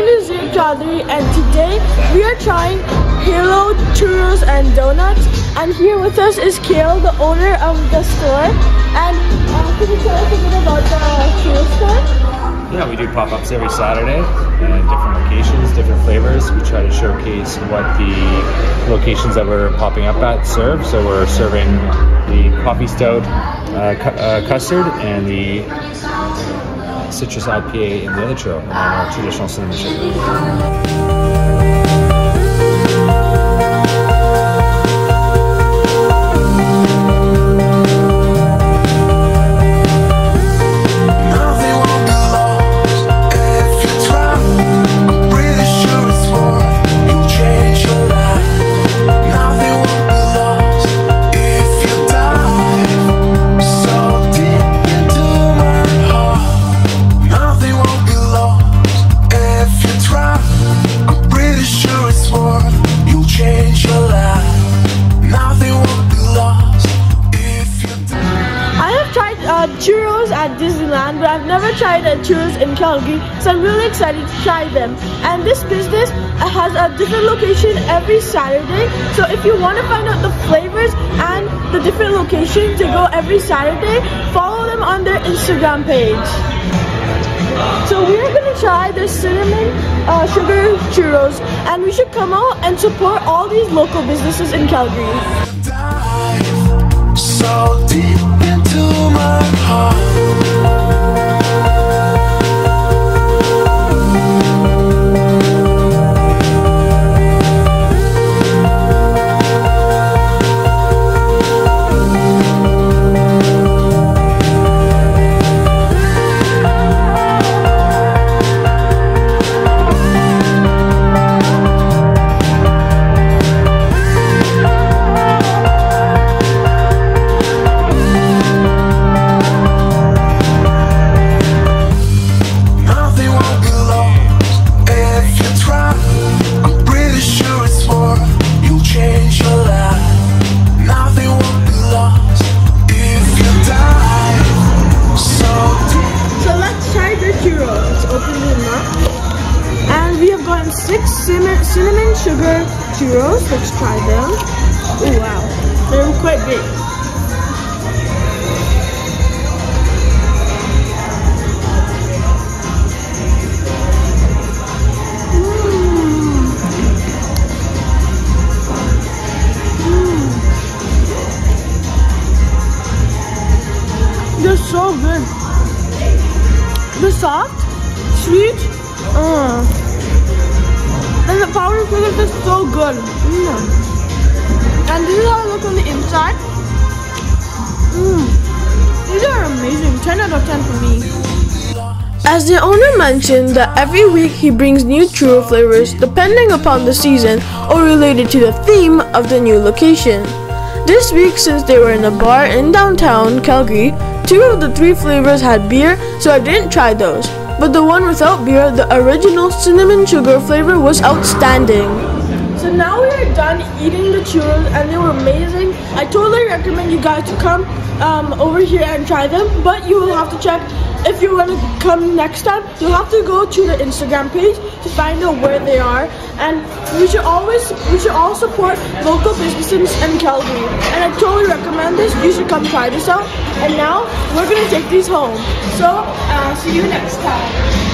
name is Zaid Chaudhary, and today we are trying Halo churros and donuts. And here with us is Kale, the owner of the store. And can you tell us a bit about the churro store? Yeah, we do pop-ups every Saturday in different locations, different flavors. We try to showcase what the locations that we're popping up at serve. So we're serving the coffee stout, custard, and the citrus IPA in the other churro, and then our traditional cinnamon sugar. Churros at Disneyland, but I've never tried churros in Calgary, so I'm really excited to try them. And this business has a different location every Saturday, so if you want to find out the flavors and the different locations they go every Saturday, follow them on their Instagram page. So we're going to try the cinnamon sugar churros, and we should come out and support all these local businesses in Calgary. So deep into my heart. And we have gotten 6 cinnamon sugar churros. Let's try them. Oh wow, they're quite big. They're so good. They're soft, sweet, and the powdered sugar is so good. And this is how it looks on the inside. These are amazing. 10 out of 10 for me. As the owner mentioned that every week he brings new churro flavors depending upon the season or related to the theme of the new location. This week, since they were in a bar in downtown Calgary, 2 of the 3 flavors had beer, so I didn't try those. But the one without beer, the original cinnamon sugar flavor, was outstanding. So now we are done eating the churros and they were amazing. I totally recommend you guys to come over here and try them, but you will have to check. If you want to come next time, you'll have to go to the Instagram page to find out where they are. And we should all support local businesses in Calgary. And I totally recommend this. You should come try this out. And now we're gonna take these home. So see you next time.